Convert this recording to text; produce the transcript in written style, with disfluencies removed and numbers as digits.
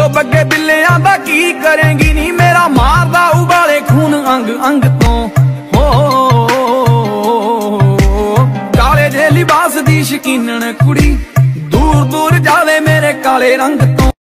जो बग्गे बिल्लियां दा की करेंगी नी, मेरा मारदा उबाले खून अंग अंग तो। हो काले जे लिबास दी शकीनन कुड़ी, दूर दूर जावे मेरे काले रंग तो।